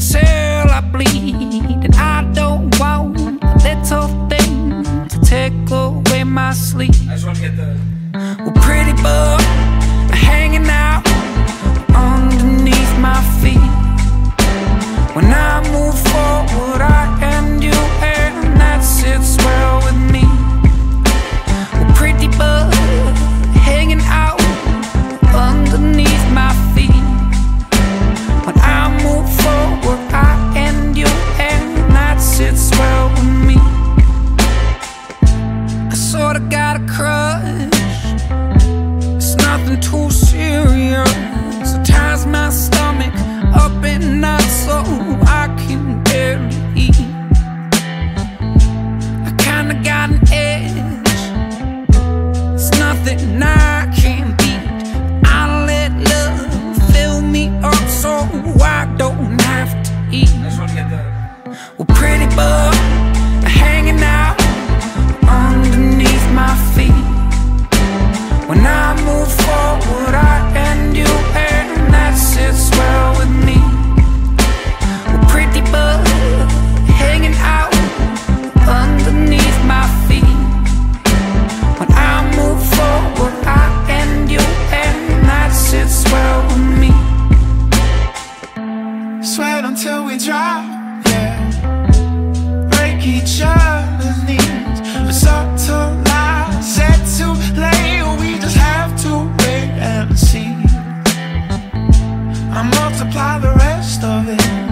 till I bleed, and I don't want a little thing to take away my sleep. I just want to get the... Well, pretty bug hanging out underneath my feet. When I move forward, I and you, and that sits well with me. Well, pretty bug hanging out underneath my feet. When I move forward, I and you, and that sits well with me. I sorta got a crush, it's nothing too serious. It ties my stomach up in knots so I can barely eat. I kinda got an edge, it's nothing I can't beat. I let love fill me up so I don't have to eat. I just want to get the... Well, pretty bug hanging out underneath my feet. When I move forward, I and you, and that sits well with me. Well, pretty bug hanging out underneath my feet. When I move forward, I and you, and that sits well with me. Sweat until we drop, yeah. Break each other's knees. But subtle lies set too late. We just have to wait and see. I multiply the rest of it.